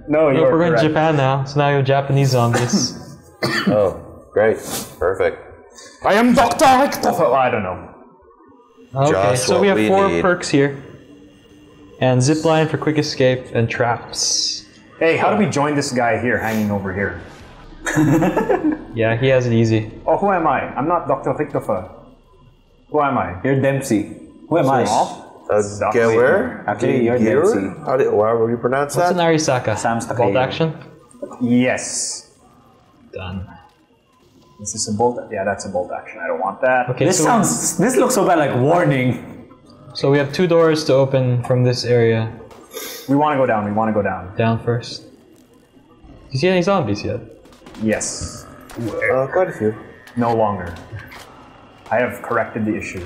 No, we're going to Japan now, so now you have Japanese zombies. Oh, great. Perfect. I am Dr. Richthofen. I don't know. Okay, Just so we what have we 4 need. perks here. And zipline for quick escape and traps. Hey, how do we join this guy here, hanging over here? Yeah, he has it easy. Oh, who am I? I'm not Dr. Richthofen. Who am I? You're Dempsey. Who am I? Get where? Actually, you're Dempsey. Why would you pronounce What's that? an Arisaka? Sam's the Bolt player. action? Yes. Done. Is this a bolt? Yeah, that's a bolt action. I don't want that. Okay, This looks so bad, like warning. So we have 2 doors to open from this area. We want to go down. We want to go down. Down first. Do you see any zombies yet? Yes. Quite a few. No longer. I have corrected the issue.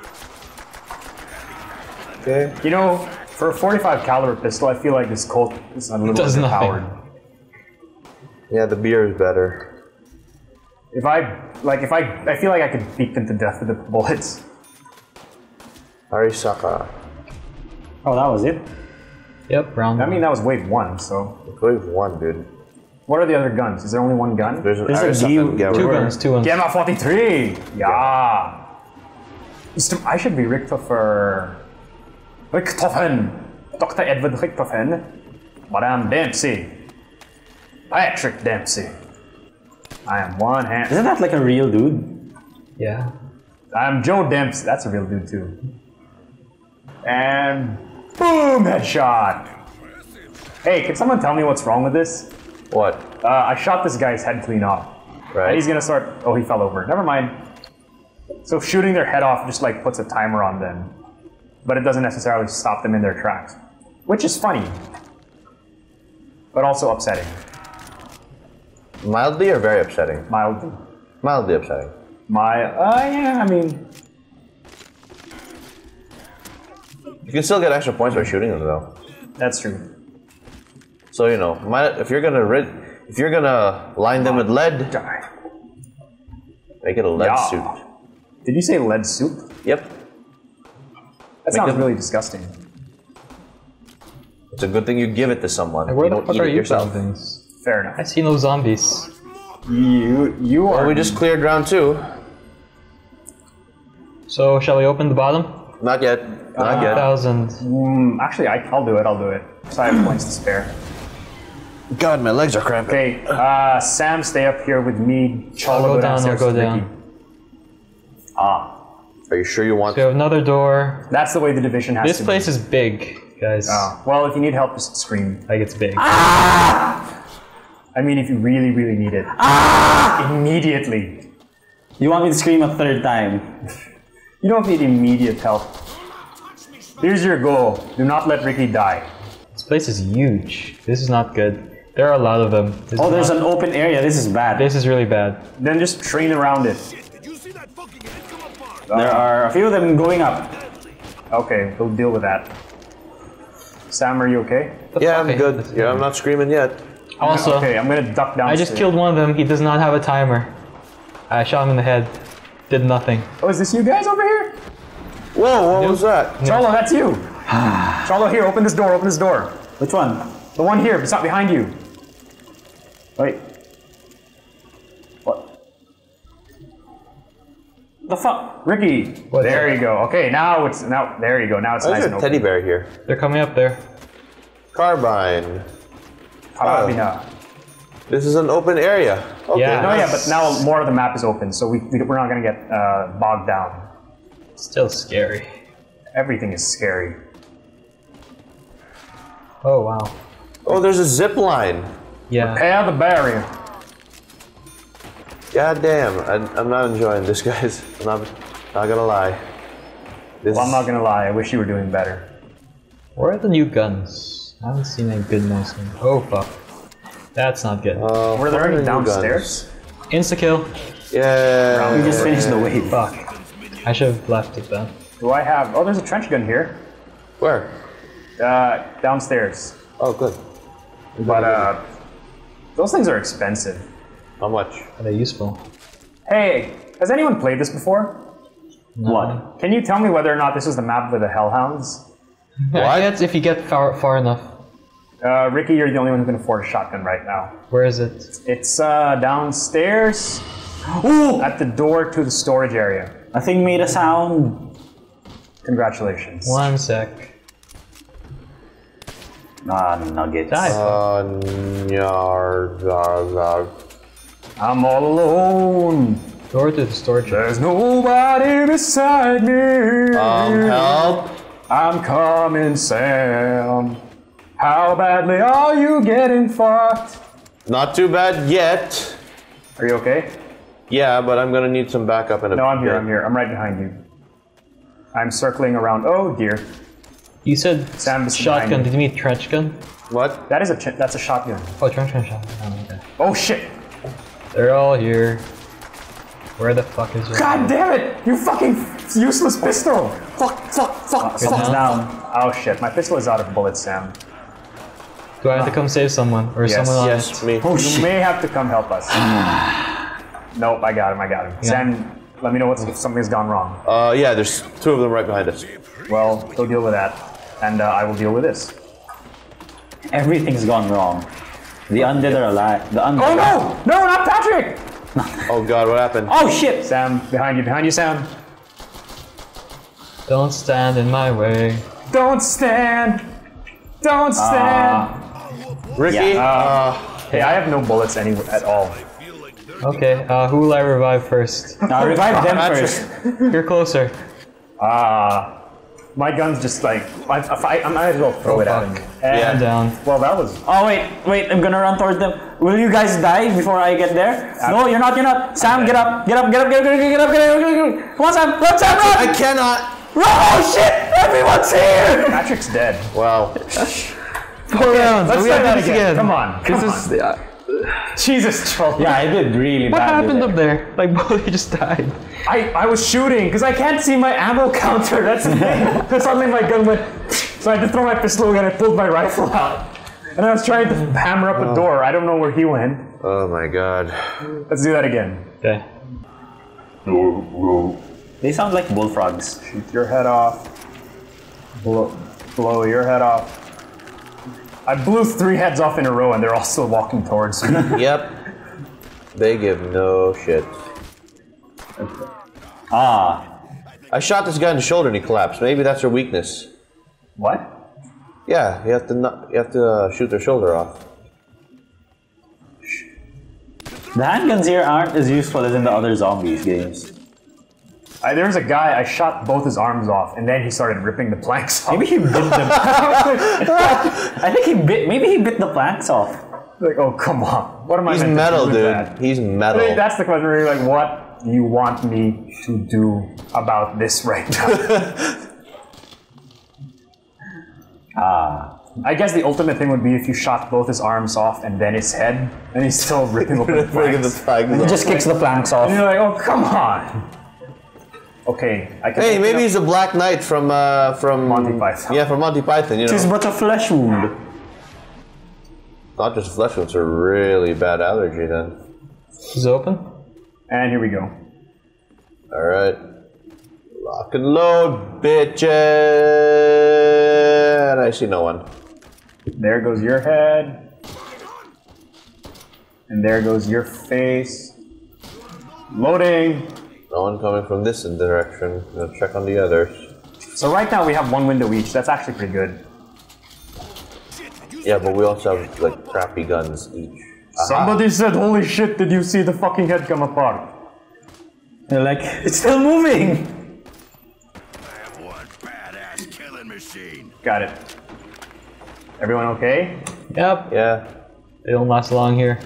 Okay. You know, for a 45 caliber pistol, I feel like this Colt is a little Does nothing. overpowered. Yeah, the beer is better. I feel like I could beat them to death with the bullets. Arisaka. Oh, that was it? Yep, round I one. mean, that was wave 1, so. Wave 1, dude. What are the other guns? Is there only one gun? There's an There's a Arisaka. G- Two guns. Gamma 43! Yeah! I should be Richthofen. Dr. Edward Richthofen. Madame Dempsey. Patrick Dempsey. I am one hand. Isn't that like a real dude? Yeah. I'm Joe Dempsey. That's a real dude too. And boom, headshot. Hey, can someone tell me what's wrong with this? What? I shot this guy's head clean off. Right. And he's gonna start. Oh, he fell over. Never mind. So shooting their head off just like puts a timer on them, but it doesn't necessarily stop them in their tracks, which is funny, but also upsetting. Mildly or very upsetting? Mildly. Mildly upsetting. Yeah, I mean, You can still get extra points by shooting them, though. that's true. So you know, if you're gonna line them with lead, Die. make it a lead Yeah. suit. Did you say lead soup? Yep. That sounds really disgusting. It's a good thing you give it to someone. Where You the don't fuck eat are it you yourself. putting things? Fair I enough. see no zombies. You are. Well, we just cleared round 2. So shall we open the bottom? Not yet. Not yet. 1,000. Actually, I'll do it. I'll do it. So I have points to spare. God, my legs are cramping. Okay, Sam, stay up here with me. Cholo, I'll go down, I'll downstairs go with Ricky. down. Ah, Are you sure you want? So we have another door. that's the way the division has This to place be. is big, guys. Oh, well, if you need help, just scream. Like it's big. I mean, if you really, really need it. Immediately. You want me to scream a third time? You don't need immediate help. Here's your goal. Do not let Ricky die. This place is huge. This is not good. There are a lot of them. This Oh, is there's not- an open area. This is bad. This is really bad. Then just train around it. There are a few of them going up. Okay, we'll deal with that. Sam, are you okay? Yeah, I'm Okay. good. Yeah, I'm not screaming yet. Also, Okay, I'm gonna duck down. I just killed one of them. He does not have a timer. I shot him in the head. Did nothing. Oh, is this you guys over here? Whoa, what was that? Cholo, that's you. Cholo, here, open this door, open this door. Which one? The one here, it's not behind you. Wait. What? The fuck? Ricky. What's there that? you go. Okay, there you go. Now it's Why nice is and there a open. teddy bear here? They're coming up there. Carbine. Carabina. This is an open area. Okay, Yeah. No, yeah, nice. but now more of the map is open, so we're not gonna get bogged down. Still scary. Everything is scary. Oh wow. Oh, there's a zip line. Yeah. Repair the barrier. God damn, I'm not enjoying this, guys. I'm not gonna lie. This Well, I'm not gonna lie, I wish you were doing better. Where are the new guns? I haven't seen any good nice ones. Oh fuck. That's not good. Were there what are any the new downstairs? Insta kill. Yeah. We just finished the wave. Fuck. I should have left it then. Do I have... Oh, there's a trench gun here. Where? Downstairs. Oh, good. But, those things are expensive. How much? Are they useful? Hey, has anyone played this before? No. What? Can you tell me whether or not this is the map with the Hellhounds? I guess if you get far enough. Ricky, you're the only one who can afford a shotgun right now. Where is it? It's downstairs. Ooh! At the door to the storage area. I think made a sound. Congratulations. 1 sec. Ah, nuggets. Die. I'm all alone. Door to the storage. There's nobody beside me. Help. I'm coming, Sam. How badly are you getting fucked? Not too bad yet. Are you okay? Yeah, but I'm gonna need some backup in a No, I'm here, bit. I'm here. I'm right behind you. I'm circling around. Oh dear. You said Sam's shotgun. behind Did you mean trench gun? What? That's a shotgun. Oh, trench gun shotgun. Oh, okay. Oh shit! They're all here. Where the fuck is your... God damn it! You fucking useless pistol! Fuck! Good Someone's now. down. Oh shit, my pistol is out of bullets, Sam. Do I have to come save someone? Or is Yes, someone on Yes, it? me. You may have to come help us. Nope, I got him. Sam, let me know if something's gone wrong. Yeah, there's 2 of them right behind us. Well, go deal with that, and I will deal with this. Everything's gone wrong. The undead are alive. The undead. Oh no! No, not Patrick! Oh god, what happened? Oh shit! Sam, behind you, Sam. Don't stand in my way. Don't stand! Don't stand! Ricky? Hey, I have no bullets at all. Okay, who will I revive first? Now revive them Patrick. first. You're closer. My gun's just like, I might as well throw it at him. Yeah. I'm down. Well, that was... Oh wait, I'm gonna run towards them. Will you guys die before I get there? No, you're not. Sam, get up. Come on, Sam, run, Sam, run! I cannot! Run! Oh shit! Everyone's here! Patrick's dead. Wow. 4 rounds. Let's we try have that this again. again. Come on. This is... Jesus, Cholo. Yeah, I did really What bad. happened up there? Like, Bully just died. I was shooting because I can't see my ammo counter. That's the thing. Suddenly my gun went. So I had to throw my pistol again. I pulled my rifle out, and I was trying to hammer up a door. I don't know where he went. Oh my god. Let's do that again. Okay. They sound like bullfrogs. Shoot your head off. Blow your head off. I blew 3 heads off in a row, and they're all still walking towards me. Yep. They give no shit. Ah, I shot this guy in the shoulder and he collapsed. Maybe that's their weakness. What? Yeah, you have to shoot their shoulder off. the handguns here aren't as useful as in the other zombies games. There was a guy, I shot both his arms off, and then he started ripping the planks off. Maybe he bit them. I think maybe he bit the planks off. Like, oh, come on. What am I He's meant metal, to do with dude. that? He's metal. I think that's the question. Where you're like, what do you want me to do about this right now? I guess the ultimate thing would be if you shot both his arms off and then his head, and he's still ripping open the Breaking the planks. flags He off. just kicks the planks And off. you're like, oh, come on. Okay, I can. Hey, open maybe up- he's a Black Knight from Monty Python. Yeah, from Monty Python. You It is know, but a flesh wound. not just flesh wounds. A really bad allergy then. Is it open? And here we go. All right, lock and load, bitches. And I see no one. There goes your head. And there goes your face. Loading. No one coming from this direction. Gonna check on the others. So right now we have 1 window each. That's actually pretty good. Yeah, but we also have like crappy guns each. Somebody said, holy shit, did you see the fucking head come apart? They're like, it's still moving. I have one badass killing machine. Got it. Everyone okay? Yep. Yeah. They don't last long here.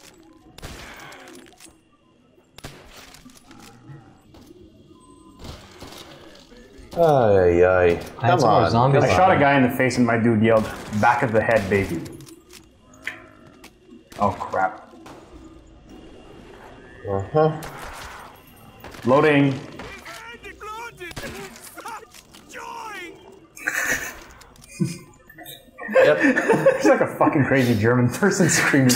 Ay, ay. I had Come some more on. zombies. I shot a guy in the face and my dude yelled, back of the head, baby. Oh crap. Uh-huh. Loading. Yep. It's like a fucking crazy German person screaming.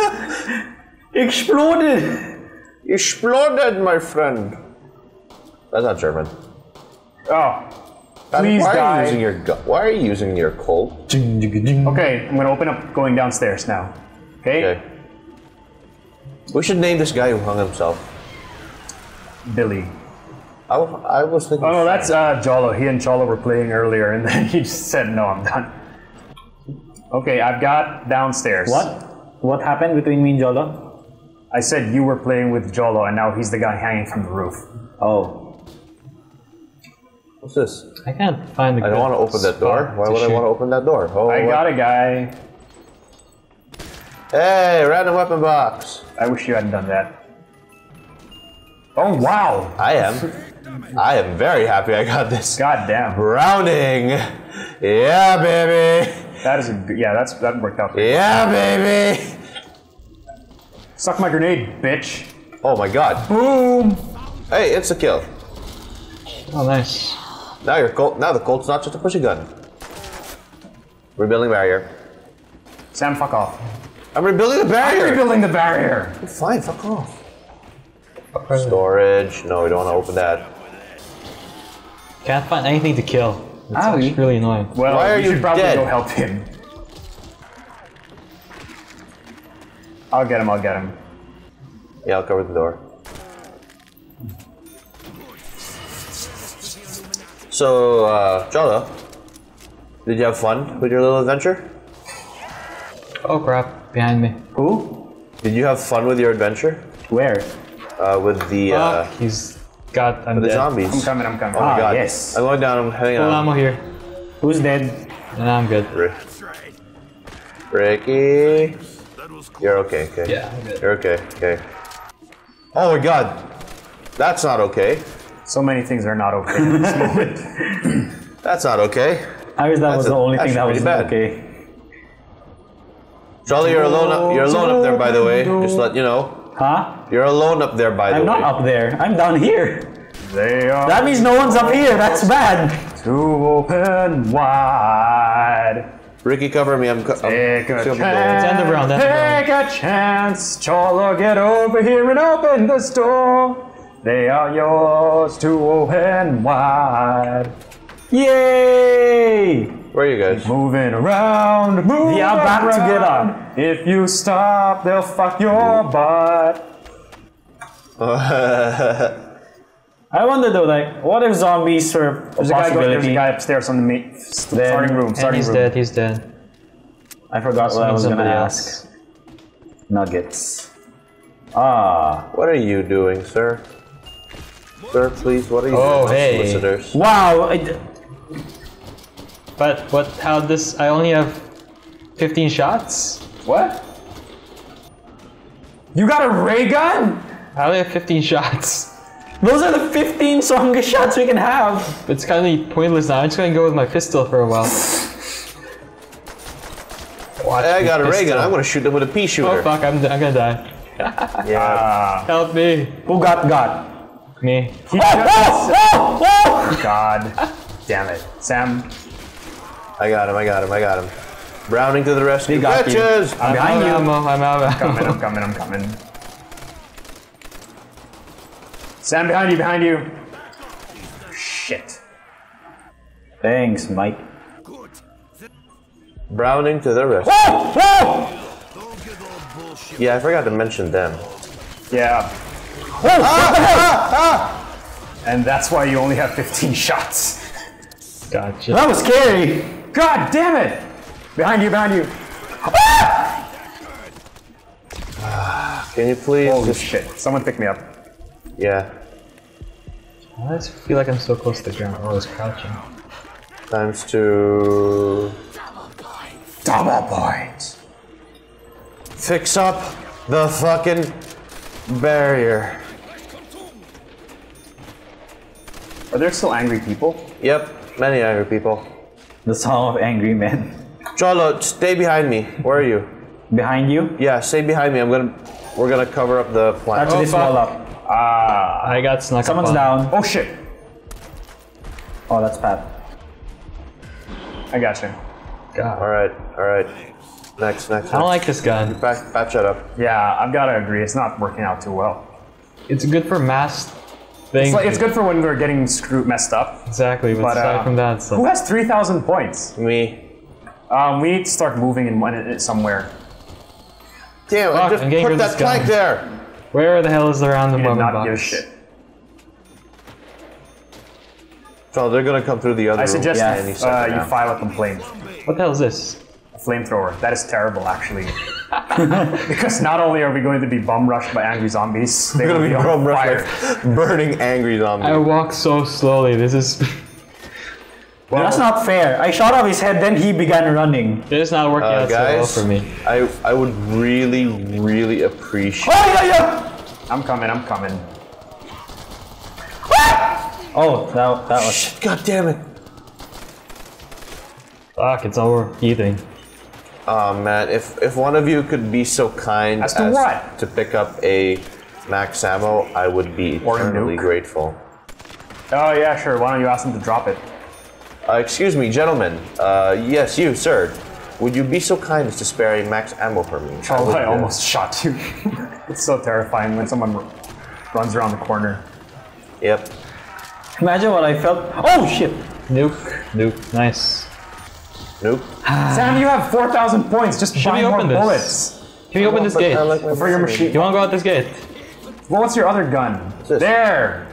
Exploded. Exploded, my friend. That's not German. Oh. Please why die. Are you using your why are you using your Colt? Okay, I'm gonna open up going downstairs now. Okay? Okay. We should name this guy who hung himself. Billy. I was thinking. Oh no, that's Cholo. He and Cholo were playing earlier, and then he just said, "No, I'm done." Okay, I've got downstairs. What? What happened between me and Cholo? I said you were playing with Cholo, and now he's the guy hanging from the roof. Oh. What's this? I can't find the I don't want to open that door. Why would I want to open that door? Oh, I got a guy. Hey, random weapon box. I wish you hadn't done that. Oh wow! I am very happy I got this. God damn. Browning. Yeah, baby. That is a good, yeah. That worked out. Yeah, baby. Suck my grenade, bitch. Oh my god. Boom. Hey, it's a kill. Oh, nice. Now your Colt. Now the Colt's not just a pushing gun. Rebuilding barrier. Sam, fuck off. I'm rebuilding the I'm barrier. rebuilding the barrier. Fine, fuck off. Storage. No, we don't want to open that. Can't find anything to kill. It's Owie. actually really annoying. Well, Why are we you should probably dead? go help him. I'll get him. I'll get him. Yeah, I'll cover the door. So, Cholo, did you have fun with your little adventure? Oh crap, behind me. Who? Did you have fun with your adventure? Where? With the He's got. I'm the dead. zombies. I'm coming. I'm coming. Oh my god. yes. I'm going down. I'm heading Full on. ammo here. Who's dead? And I'm good. That's right. Ricky, That was cool. you're okay. Okay. Yeah, I'm good. You're okay. Okay. Oh my god, that's not okay. So many things are not okay at this moment. That's not okay. I wish that was the only thing that was pretty bad. okay. Charlie, you're alone. You're alone up there, by the way. Just let you know. Huh? You're alone up there, by the I'm way. not up there. I'm down here. They are That means no one's up here. That's bad. too open wide. Ricky, cover me. I'm. Take a still chance. there. underground, Take a chance. Cholo, get over here and open the door. They are yours to open wide. Yay! Where are you guys? Moving around, moving Yeah, back around. together. If you stop, they'll fuck your butt. I wonder though, like, what if zombies are a There's a possibility? guy upstairs on the starting room. And Starting he's room. dead. He's dead. I forgot what I was gonna Somebody ask. Nuggets. Ah. What are you doing, sir? Sir, please. What are you Oh, doing? hey. Solicitors. Wow. But what? How this? I only have 15 shots. What? You got a ray gun? I only have 15 shots. Those are the 15 strongest shots we can have. It's kind of pointless now. I'm just gonna go with my pistol for a while. Watch Hey, I me got a ray gun. pistol. I'm gonna shoot them with a pea shooter. Oh fuck! I'm gonna die. Yeah. Help me. Who got? Me. God damn it. Sam, I got him. I got him. I got him. Browning to the rescue. They got you. Bitches! I'm behind you. I'm out of ammo. I'm coming. Sam, behind you. Shit. Thanks, Mike. Browning to the rescue. Don't give all bullshit. Yeah, I forgot to mention them. Yeah. And that's why you only have 15 shots. Gotcha. That was scary. God damn it! Behind you. Can you please Holy just... shit. Someone pick me up. Yeah. I just feel like I'm so close to the ground. Oh, I was crouching. Times two. Double points. Fix up the fucking barrier. Are there still angry people? Yep, many angry people. The song of angry men. Cholo, stay behind me. Where are you? Behind you? Yeah, stay behind me. We're gonna cover up the plant. Actually, fuck. small up. I got snuck Someone's up on. down. Oh shit. Oh, that's Pat. I got you. God. Alright. Next. I don't like this gun. Back, shut up. Yeah, I've got to agree. It's not working out too well. It's good for mass It's good for when we're getting messed up. Exactly, but aside from that, who has 3,000 points? Me. We need to start moving in somewhere. Damn, I just put that plank there. Where the hell is the random weapon box? Not give a shit. So they're gonna come through the other room. I suggest you file a complaint. What the hell is this? A flamethrower. That is terrible, actually. Because not only are we going to be bum rushed by angry zombies, they're going to be on fire. Burning angry zombies. I walk so slowly. This is. Well, that's not fair. I shot off his head, then he began running. This is not working out so well for me. I would really appreciate. Oh yeah! I'm coming. Oh, that was. God damn it! Fuck! It's overheating. Oh man, if one of you could be so kind as to pick up a max ammo, I would be eternally grateful. Oh yeah, sure. Why don't you ask them to drop it? Excuse me, gentlemen. Yes, you, sir. Would you be so kind as to spare a max ammo for me? Oh, I almost shot you. It's so terrifying when someone runs around the corner. Yep. Imagine what I felt. Oh shit! Nuke. Nice. Nope. Sam, you have 4,000 points. Just buy more bullets. Can we open this gate? For your machine. You want to go out this gate? Well, what's your other gun? There.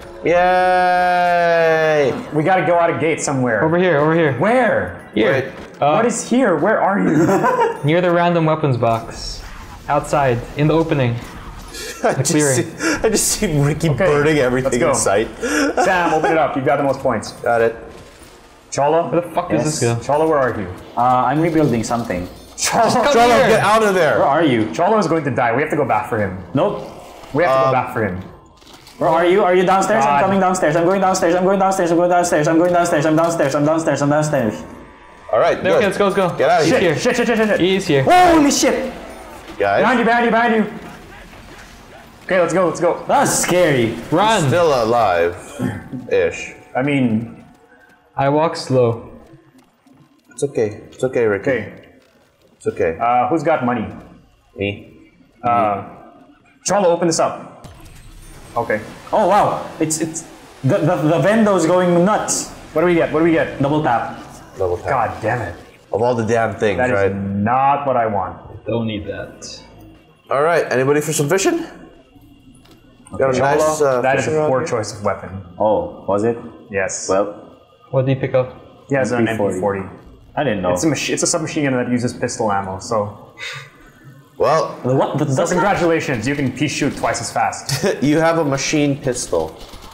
Yay! We gotta go out a gate somewhere. Over here. Where? Here. What is here? Where are you? Near the random weapons box. Outside, in the opening. I just see Ricky burning everything in sight. Sam, open it up. You've got the most points. Got it. Cholo? Where the fuck is this guy? Cholo, where are you? I'm rebuilding something. Cholo, get out of there! Where are you? Cholo is going to die. We have to go back for him. Nope. We have to go back for him. Where are you? Are you downstairs? I'm coming downstairs. I'm going downstairs. I'm going downstairs. I'm downstairs. Alright, good. Okay, let's go. Get out of here. Shit. He's here. Holy shit! Guys. Behind you. Okay, let's go. That's scary. Run! Still alive-ish. I mean... I walk slow. It's okay, Ricky. Okay. It's okay. Who's got money? Me. Cholo, open this up. Okay. Oh wow! It's the vendo's going nuts. What do we get? Double tap. Double tap. God damn it. Of all the damn things, That right? is not what I want. Don't need that. Alright, anybody for some fishing? Got a nice that is fishing a rod poor here? choice of weapon. Oh, was it? Yes. Well, What did he pick up? He has an MP40. MP40. I didn't know. It's a submachine gun that uses pistol ammo, so... Well, What? So congratulations, you can shoot twice as fast. you have a machine pistol.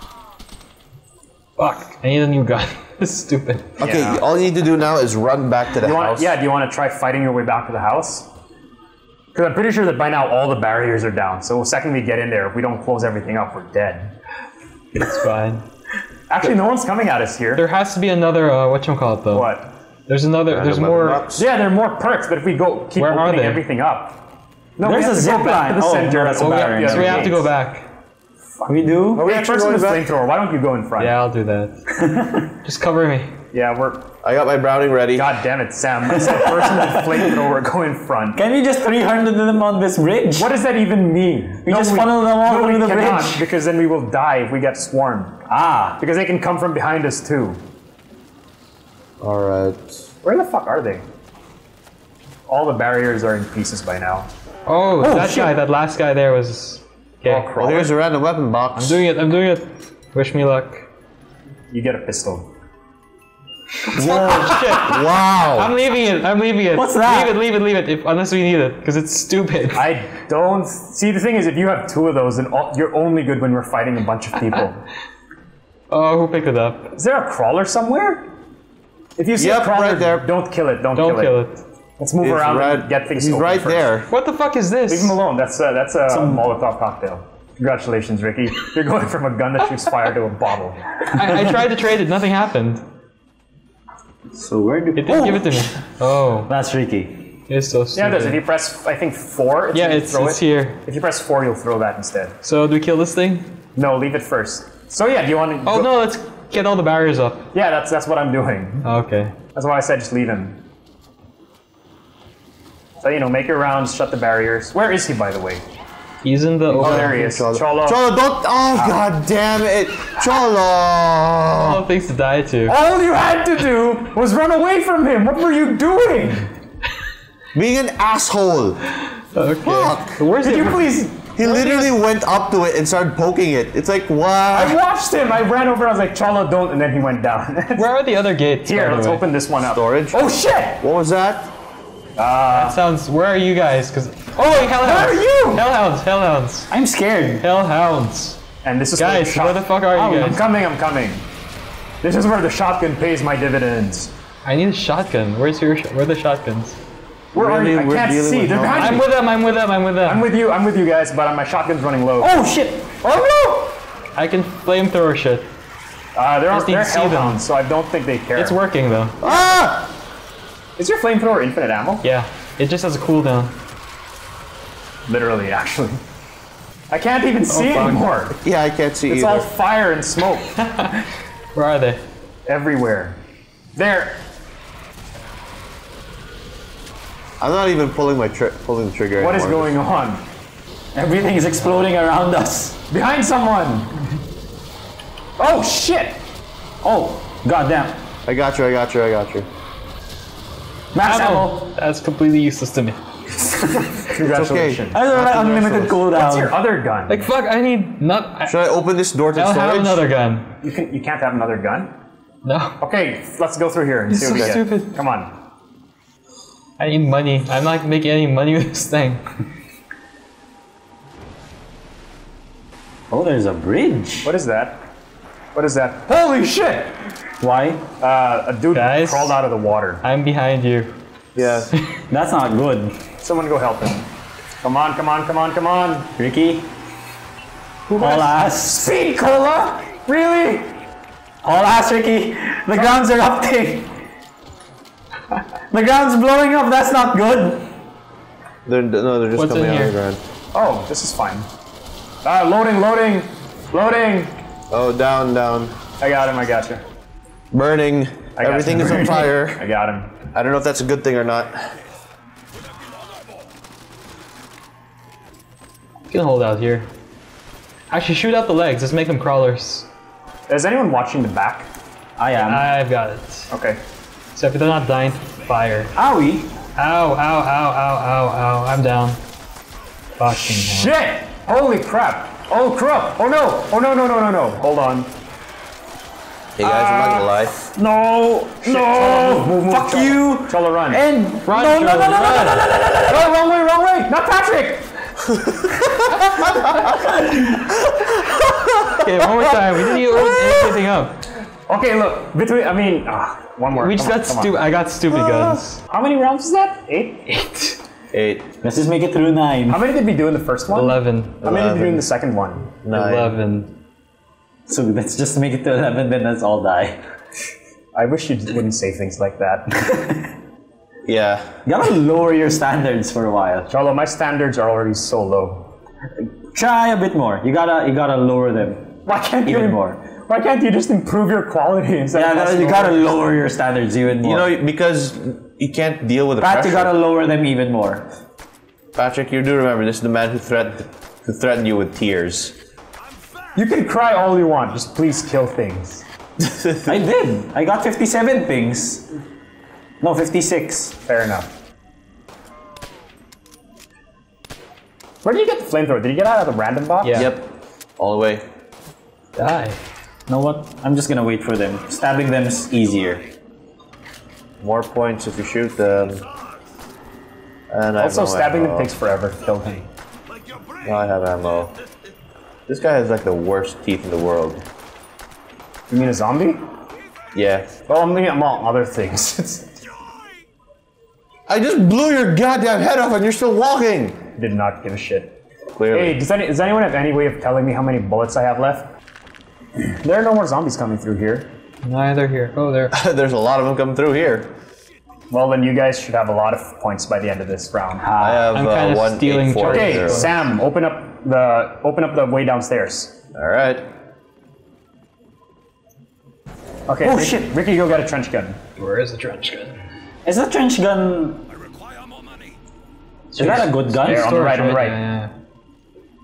Fuck, I need a new gun. This is stupid. Okay, Yeah. all you need to do now is run back to the house. Do you want to try fighting your way back to the house? Because I'm pretty sure that by now all the barriers are down, so the second we get in there, if we don't close everything up, we're dead. It's fine. Actually, no one's coming at us here. There has to be another, whatchamacallit though. What? There's more. Yeah, there are more perks, but if we keep Where are opening they? everything up... No, There's we have a to go zip back to line. the Oh, center. no, that's a barrier. So we have to go back. We do? We have first with the flamethrower. Why don't you go in front? Yeah, I'll do that. Just cover me. Yeah, I got my Browning ready. God damn it, Sam. I said person with flamethrower, go in front. Can we just 300 them on this bridge? What does that even mean? We just funnel them all through the bridge. Because then we will die if we get swarmed. Ah. Because they can come from behind us too. Alright. Where the fuck are they? All the barriers are in pieces by now. Oh, that last guy there was... Okay. Well, here's a random weapon box. I'm doing it. Wish me luck. You get a pistol. Oh, shit. Wow! I'm leaving it. What's that? Leave it. Unless we need it, because it's stupid. I don't... See, the thing is, if you have two of those, then you're only good when we're fighting a bunch of people. Oh, who picked it up? Is there a crawler somewhere? If you see a crawler, right there. don't kill it. Don't Kill it. Let's move around and get things He's open right first. there. What the fuck is this? Leave him alone. That's a Molotov cocktail. Congratulations, Ricky. You're going from a gun that shoots fire to a bottle. I tried to trade it. Nothing happened. So where do... It didn't give it to me. Oh. That's Ricky. It's so stupid. Yeah, it does. If you press, I think 4, it's here. If you press 4, you'll throw that instead. So do we kill this thing? No, leave it first. So yeah, do you want to... Oh no, let's get all the barriers up. Yeah, that's what I'm doing. Okay. That's why I said just leave him. So, make your rounds, shut the barriers. Where is he, by the way? He's in the. Oh, there he is. Cholo. Cholo, don't! Oh, god damn it! Cholo! All things to die to. All you had to do was run away from him. What were you doing? Being an asshole. Okay. Fuck! Where's Did it? you please? He literally went up to it and started poking it. It's like, what? I watched him. I ran over. I was like, Cholo, don't, and then he went down. Where are the other gates? Here, by the let's way? open this one up. Storage? Oh shit! What was that? That sounds. Where are you guys? Because Hellhounds. Where are you? Hellhounds. I'm scared. Hellhounds. And this is Guys, where the fuck are you I'm guys? coming. I'm coming. This is where the shotgun pays my dividends. I need a shotgun. Where's your? Where are the shotguns? Where are you? I we're can't dealing see. with They're no- behind I'm me. with them. I'm with them. I'm with them. I'm with you guys, but my shotgun's running low. Oh shit! Oh I can flamethrower shit. no! Just need They're to see them. Hellhounds, so I don't think they care. It's working though. Ah! Is your flamethrower infinite ammo? Yeah. It just has a cooldown. Literally, actually. I can't even see fuck. anymore. Yeah, I can't see It's either. all fire and smoke Where are they? everywhere. There. I'm not even pulling the trigger What is anymore. going on? Everything is exploding around us. Behind someone. Oh shit! Oh, goddamn. I got you. Max Ammo. ammo. That's completely useless to me. Congratulations. I don't have unlimited cooldown. What's your other gun? Like fuck, I need not. Should I open this door to I'll storage? have another gun. You can't have another gun? No. Okay, let's go through here and see what we so get. stupid. Come on. I need money. I'm not making any money with this thing. Oh, there's a bridge. What is that? What is that? Holy shit! Why? A dude Guys? crawled out of the water. I'm behind you. Yeah. That's not good. Someone go help him. Come on, come on, come on, come on. Ricky. All ass. Speed cola? Really? All ass, Ricky. The ground's erupting. The ground's blowing up. That's not good. They're just What's coming in out here? of the ground. Oh, this is fine. Loading. Oh, down. I got him, I got you. Burning. got Everything you. is on fire. I got him. I don't know if that's a good thing or not. You can hold out here. Actually, shoot out the legs. Let's make them crawlers. Is anyone watching the back? I am. I've got it. Okay. Except if they're not dying to fire. Owie. Ow. I'm down. Fucking hell. Shit! Holy crap! Oh crap! Oh no! No! Hold on. Hey guys, I'm not gonna lie. No. Cholo, move, Fuck Cholo. you. Cholo, run. And Run, no. Cholo, run. Oh, wrong way! Not Patrick! Okay, one more time. We didn't even open anything up. Okay, look. One more. We just Come on, got come on. stupid. I got stupid guns. How many rounds is that? 8? 8, Let's just make it through 9. How many did we do in the first one? 11. How many did we do in the second one? 9. 11. So let's just make it to 11, then let's all die. I wish you wouldn't say things like that. Yeah. You gotta lower your standards for a while. Cholo, my standards are already so low. Try a bit more. You gotta lower them. Why can't you Even more. Why can't you just improve your quality instead of Yeah, us you gotta lowering- lower your standards even more. You know, because you can't deal with the Pat, pressure. you gotta lower them even more. Patrick, you do remember this is the man who threatened you with tears. You can cry all you want, just please kill things. I did. I got 57 pings. No, 56. Fair enough. Where did you get the flamethrower? Did you get out of the random box? Yeah. Yep. All the way. Die. You know what? I'm just gonna wait for them. Stabbing them is easier. More points if you shoot them. And I have Also, no stabbing ammo. them takes forever to kill them. No, I have ammo. This guy has like the worst teeth in the world. You mean a zombie? Yeah. Well, I'm thinking among other things. I just blew your goddamn head off and you're still walking! Did not give a shit. Clearly. Hey, does anyone have any way of telling me how many bullets I have left? There are no more zombies coming through here. Neither here. Oh, there. There's a lot of them coming through here. Well, then you guys should have a lot of points by the end of this round. I have I'm kinda 1, stealing 8, 4, Okay, 0. Sam, open up the way downstairs. Alright. Okay. Oh, Rick- shit. Ricky, go get a trench gun. Where is the trench gun? Is the trench gun... I require more money. Is that a good gun? There, on the right, on the right. Yeah.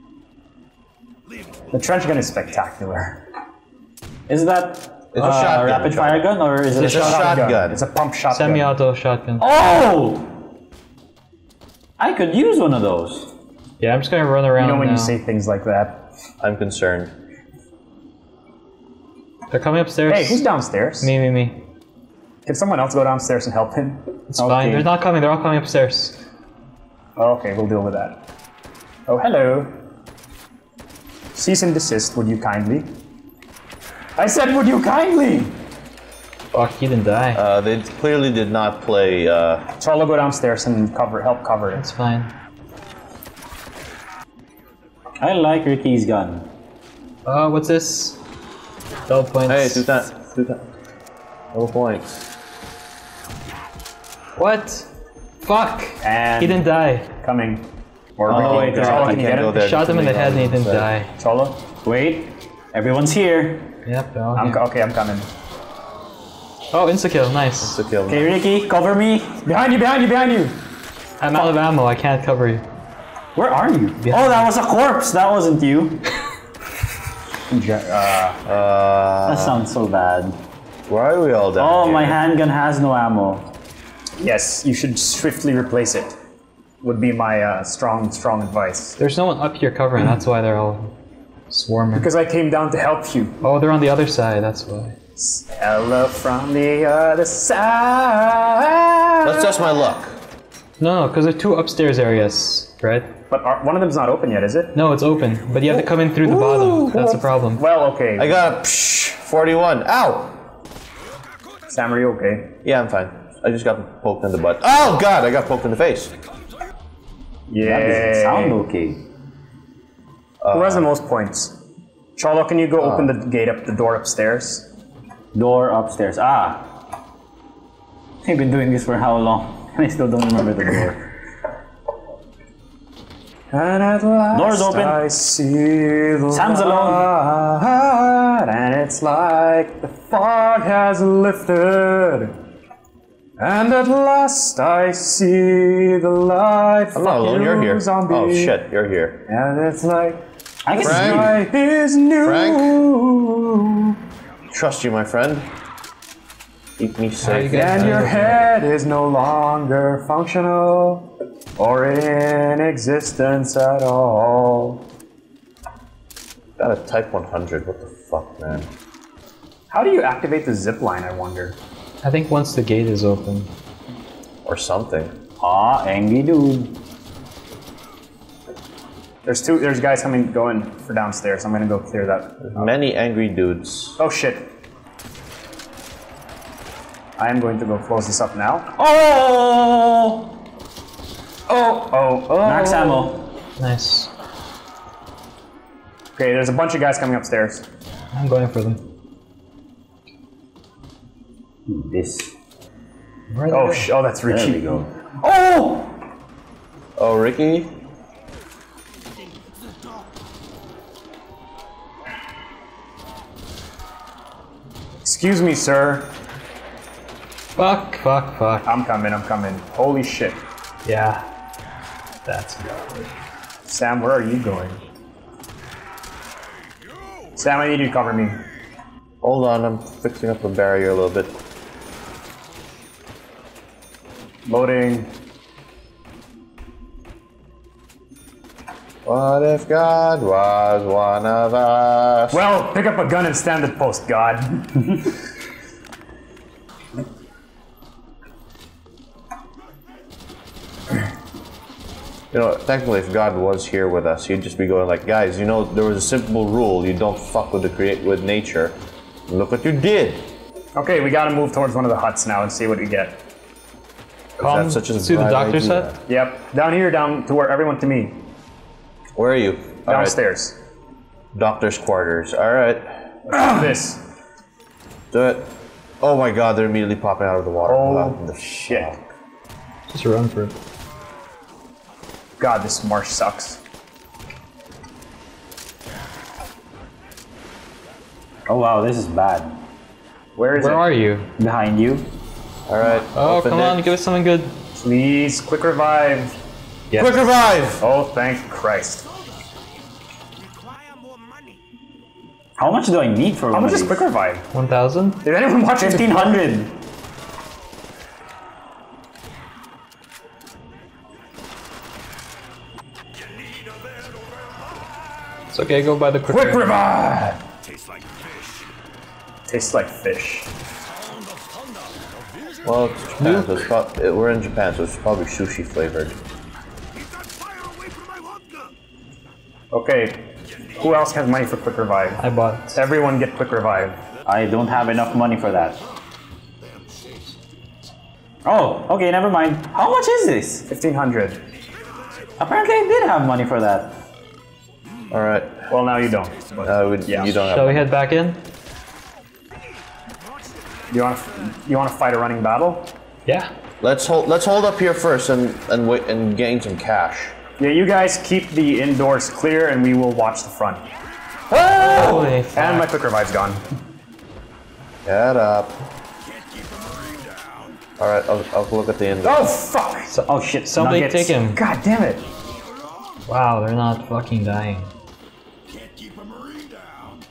The trench gun is spectacular. Is that It's a shotgun, rapid fire gun or is it It's a shotgun. It's a pump shotgun. Semi-auto shotgun. Oh! I could use one of those. Yeah, I'm just gonna run around You know when now. you say things like that. I'm concerned. They're coming upstairs. Hey, who's downstairs? Me. Can someone else go downstairs and help him? It's fine. They're not coming. They're all coming upstairs. Oh, okay, we'll deal with that. Oh, hello. Cease and desist, would you kindly? I said, would you kindly? Fuck, he didn't die. They clearly did not play. Cholo, go downstairs and help cover it. It's fine. I like Ricky's gun. What's this? 12 points. Hey, do that. No points. What? Fuck! And He didn't die. coming. Or Oh, wait, Cholo, I can you can't get go him? there. Shot him in the head and he didn't die. Cholo? Wait. Everyone's here. Yep, they're all I'm, here. okay, I'm coming. Oh, insta-kill, nice. To kill Okay, Ricky, cover me. Behind you, behind you, behind you! I'm out of ammo, I can't cover you. Where are you? Oh, that was a corpse. That wasn't you. That sounds so bad. Why are we all down Oh, here? my handgun has no ammo. Yes, you should swiftly replace it. Would be my strong advice. There's no one up here covering, that's why they're all swarming. Because I came down to help you. Oh, they're on the other side, that's why. Hello from the other side. Let's test my luck. No, because there are two upstairs areas, right? But one of them's not open yet, is it? No, it's open, but you have to come in through the bottom. That's the problem. Well, okay. I got 41. Ow! Sam, are you okay? Yeah, I'm fine. I just got poked in the butt. Oh god, I got poked in the face. Yeah. That doesn't sound okay. Who has the most points? Cholo, can you go open the gate up, the door upstairs? Door upstairs. Ah. I've been doing this for how long? And I still don't remember the door. And at last Door's open. I see the Sam's alone. light, and it's like the fog has lifted. And at last I see the light. I'm not alone, you're here. Zombie. Oh shit, you're here. And it's like I can Frank? light is new. Frank? Trust you, my friend. Keep me safe. And your head is no longer functional or in existence at all. Got a Type 100, what the fuck, man? How do you activate the zip line, I wonder? I think once the gate is open. Or something. Ah, angry dude. There's guys going for downstairs. I'm gonna go clear that. Many angry dudes. Oh shit. I am going to go close this up now. Oh! Oh. Max ammo. Nice. Okay, there's a bunch of guys coming upstairs. I'm going for them. This. Oh, that's There Richie. we go. Oh! Oh, Ricky? Excuse me, sir. Fuck. I'm coming. Holy shit. Yeah. That's good. Sam, where are you going? Sam, I need you to cover me. Hold on, I'm fixing up a barrier a little bit. Loading. What if God was one of us? Well, pick up a gun and stand at post, God. You know, technically, if God was here with us, he'd just be going like, guys, you know, there was a simple rule: you don't fuck with with nature. Look what you did. Okay, we gotta move towards one of the huts now and see what we get. That's such a See the bright doctor's idea. hut? Yep, down here, down to where everyone to me. Where are you? All right. Downstairs. Doctor's quarters. All right, Let's do this. do it. Oh my God, they're immediately popping out of the water. Oh, the shit. Just run for it. God, this marsh sucks. Oh wow, this is bad. Where is Where it? are you? Behind you. All right. Oh, open come it. on, give us something good. Please, quick revive. Yes. Quick revive! Oh, thank Christ. Require more money. How much do I need for How one much of is these? quick revive? 1,000? Did anyone watch it? 1,500. It's okay, go buy the quick Quick revive! Tastes like fish. Tastes like fish. Well, it's Japan, so we're in Japan, so it's probably sushi flavored. Keep that fire away from my vodka. Okay, who else has money for quick revive? I bought. Everyone get quick revive. I don't have enough money for that. Oh, okay, never mind. How much is this? 1,500. Apparently I did have money for that. Alright. Well, now you don't. But yeah. You don't have. Shall we head back in? You want to fight a running battle? Yeah. Let's hold up here first and wait and gain some cash. Yeah, you guys keep the indoors clear, and we will watch the front. Holy fuck. And my quick revive's gone. Get up. Alright, I'll look at the end. Oh fuck! Oh shit, Somebody nuggets. take him. God damn it! Wow, they're not fucking dying. Can't keep a marine down.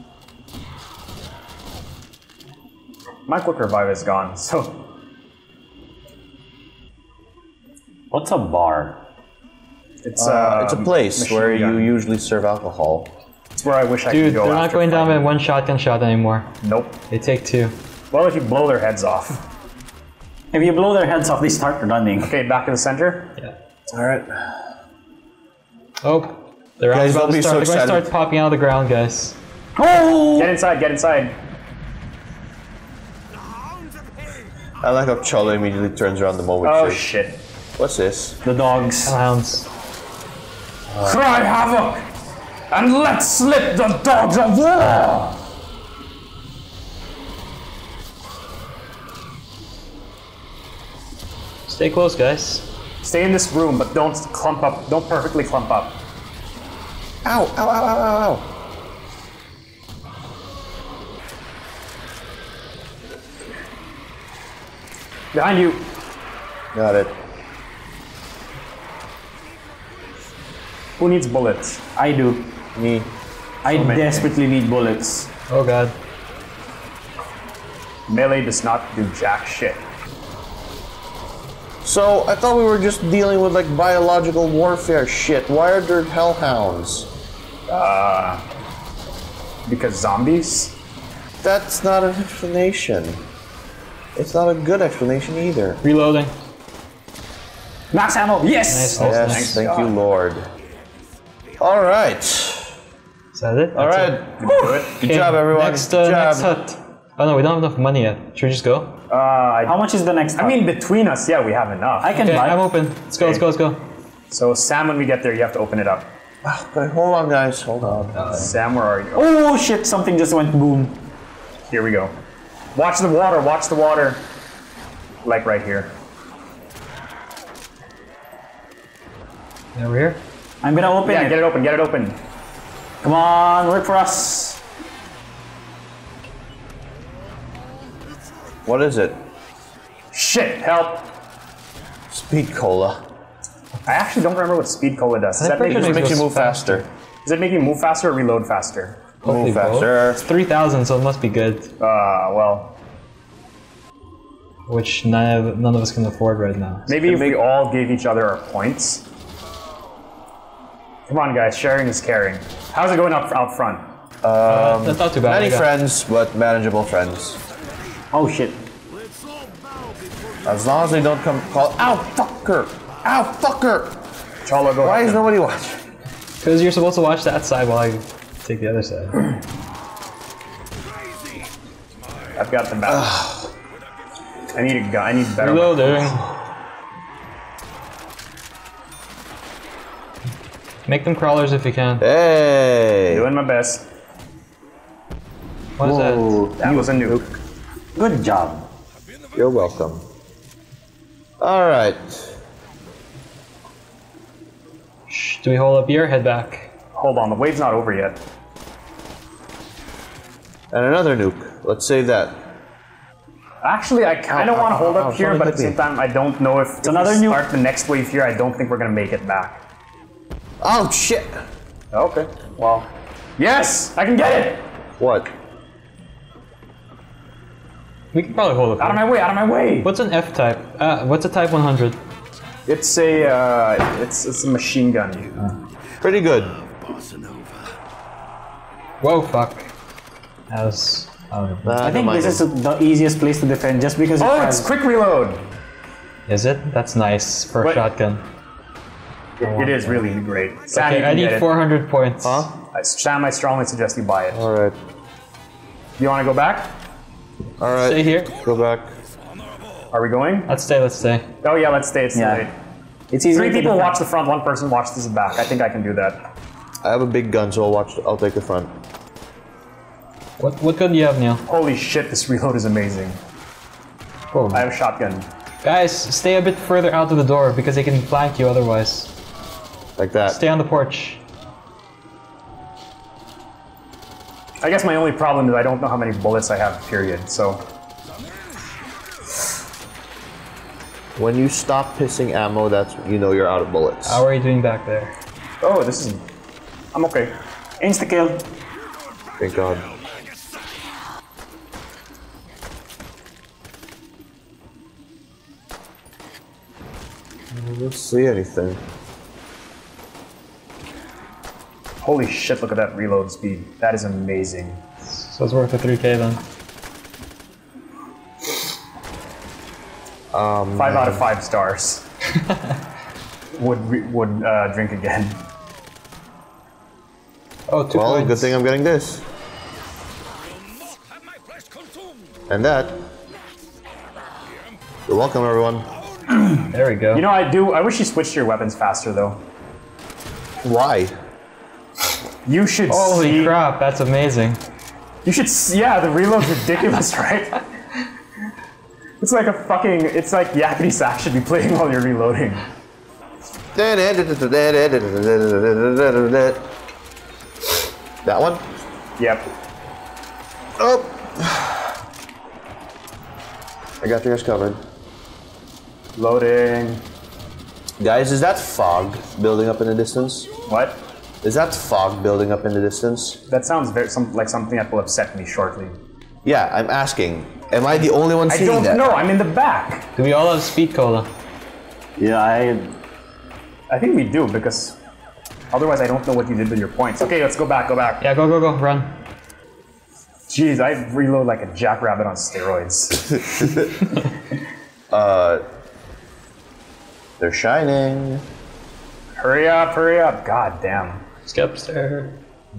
My quick revive is gone. So What's a bar? it's a place machine where gun. you usually serve alcohol. It's where I wish I Dude, could go. they're not after going down by fighting. one shotgun shot anymore. Nope. They take 2. Well, if you blow their heads off. If you blow their heads off, they start running. Okay, back in the center. Yeah. Alright. Oh, they're Guys, about don't to be start. so They're going to excited. start popping out of the ground, guys. Oh! Get inside, get inside. I like how Cholo immediately turns around the moment. Oh says, shit. What's this? The dogs. Hellhounds. Cry havoc! And let slip the dogs of war! Stay close, guys. Stay in this room, but don't clump up. Don't perfectly clump up. Ow! Ow! Ow! Ow! Ow! Ow! Behind you. Got it. Who needs bullets? I do. Me. I many. desperately need bullets. Oh god. Melee does not do jack shit. So I thought we were just dealing with like biological warfare shit. Why are there hellhounds? Because zombies? That's not an explanation. It's not a good explanation either. Reloading. Max ammo, yes! Nice, nice, Yes, nice. thank you, Lord. All right. Is that it? All That's right. it. Do it. Good job, everyone. Next, Good job. next hut. Oh no, we don't have enough money yet. Should we just go? How much is the next I mean, between us, yeah, we have enough. I can Okay, buy. I'm open. Let's go, let's go, let's go. So, Sam, when we get there, you have to open it up. Okay, hold on, guys. Hold on. Sam, where are you? Oh shit, something just went boom. Here we go. Watch the water, watch the water. Like right here. Yeah, we're here. I'm gonna open Yeah, it. get it open, get it open. Come on, work for us. What is it? Shit, help. Speed cola. I actually don't remember what speed cola does. Does that make, It just Makes makes you us move faster. does it make you move faster or reload faster? Hopefully Move both. faster. It's 3,000, so it must be good. Well, Which none of us can afford right now. maybe if we all gave each other our points. Come on, guys, sharing is caring. How's it going out front? That's not too bad. Many I got- friends, but manageable friends. Oh shit. As long as they don't come call. Ow, fucker! Ow, fucker! Cholo, go Why ahead. is nobody watching? Because you're supposed to watch that side while I take the other side. I've got the map. I need a gun. I need better. Reloading. Make them crawlers if you can. Hey! Doing my best. What is that? That was a nuke. Good job. You're welcome. Alright. Shh, do we hold up here or head back? Hold on, the wave's not over yet. And another nuke. Let's save that. Actually, I kind of want to hold up here, something but at the hit same me. time, I don't know if another we nuke. start the next wave here, I don't think we're gonna make it back. Oh shit! Okay, well. Yes! I can get it! What? We can probably hold it. Out of my way! Out of my way! What's an F type? What's a type 100? It's a it's a machine gun. Pretty good. Whoa, fuck. That was. I think this is the easiest place to defend just because it Oh, has... it's quick reload. Is it? That's nice for a What? shotgun. It is really great. Sam, you Okay, can I need get it. 400 points. Huh? Sam, I strongly suggest you buy it. Alright. You want to go back? Alright. Stay here. Go back. Are we going? Let's stay, let's stay. Oh yeah, let's stay. It's Yeah. late. It's easy 3 to people defend. watch the front, 1 person watches the back. I think I can do that. I have a big gun, so I'll take the front. What gun do you have, Neil? Holy shit, this reload is amazing. Oh. I have a shotgun. Guys, stay a bit further out of the door because they can flank you otherwise. Like that. Stay on the porch. I guess my only problem is I don't know how many bullets I have, period, so... When you stop pissing ammo, that's you know you're out of bullets. How are you doing back there? Oh, this is... I'm okay. Insta-kill. Thank God. I don't see anything. Holy shit, look at that reload speed. That is amazing. So it's worth the 3k then. 5 out of 5 stars. would drink again. Oh, 2 Well, points. good thing I'm getting this. And that. You're welcome, everyone. There we go. You know, I wish you switched your weapons faster, though. Why? You should Holy see... crap, that's amazing. You should see... Yeah, the reload's ridiculous, right? It's like a fucking... It's like Yakety Sack should be playing while you're reloading. That one? Yep. Oh! I got yours covered. Loading. Guys, is that fog building up in the distance? What? Is that fog building up in the distance? That sounds very like something that will upset me shortly. Yeah, I'm asking. Am I the only one I seeing don't that? know. I'm in the back. Do we all have speed cola? Yeah, I think we do because otherwise I don't know what you did with your points. Okay, let's go back. Go back. Yeah, go, go, go, run. Jeez, I reload like a jackrabbit on steroids. They're shining. Hurry up! Hurry up! God damn. Skip upstairs.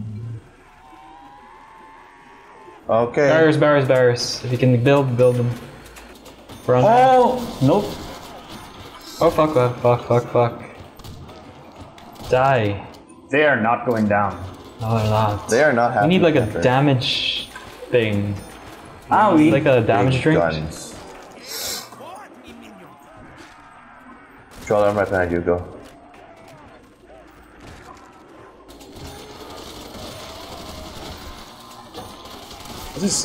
Okay. Barriers, barriers, barriers. If you can build them. Run. Oh! Nope. Oh, fuck, fuck, fuck, fuck. Die. They are not going down. No, they're not. They are not happy. We need like a Patrick. damage thing. Ah, oui. Like a damage Big drink. guns. Cholo, I'm right behind you. Go. This is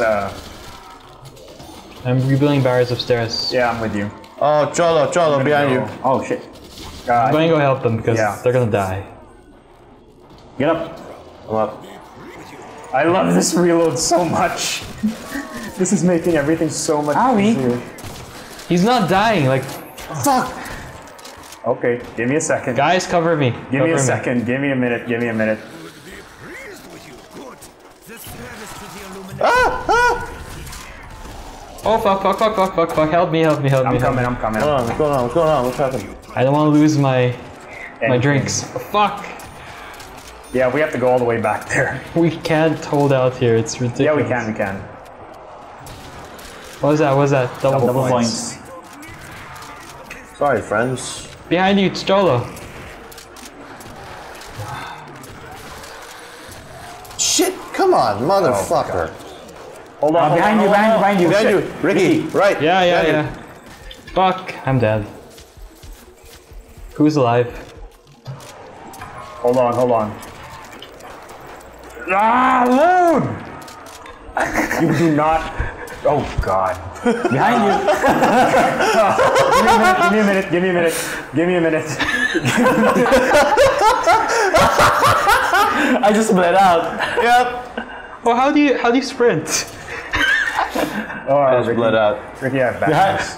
I'm rebuilding barriers upstairs. yeah, I'm with you. Oh, Cholo, behind you. Oh, shit. I'm going to go help them because Yeah. they're gonna die. Get up. I'm up. I love this reload so much. This is making everything so much Ah, oui. easier. He's not dying. Like, Fuck! Okay, give me a second. guys, cover me. Give me a Cover second. Give me a minute. Give me a minute. Oh fuck, fuck, fuck, fuck, fuck, fuck. Help me, help me, help me. I'm help coming. me. I'm coming. What's going on? What's going on? What's going on? What's happening? I don't want to lose my Anything. drinks. Fuck. Yeah, we have to go all the way back there. We can't hold out here. It's ridiculous. Yeah, we can. We can. What was that? What was that? Double, Double points. points. Sorry, friends. Behind you, it's Cholo. Shit! Come on, motherfucker. Hold on. Behind you, behind you. behind you, shit. Ricky. Right. Yeah, yeah, behind you. yeah. Fuck, I'm dead. Who's alive? Hold on. Hold on. Ah, load! You do not. Oh God. Behind you. Give me a minute. Give me a minute. Give me a minute. I just bled out. Yep. Oh, how do you sprint? Oh, I just Ricky, bled out. Ricky, I have bad news.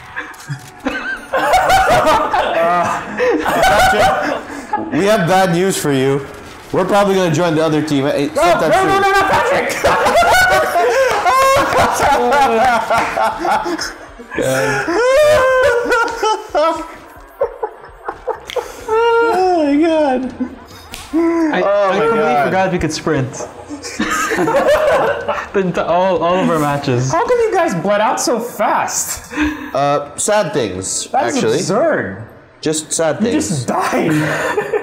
We have bad news for you. We're probably gonna join the other team. No, Patrick! Oh my god. I completely forgot we could sprint. all of our matches. How come you guys bled out so fast? Sad things, That's actually. absurd. Just sad You things. just died.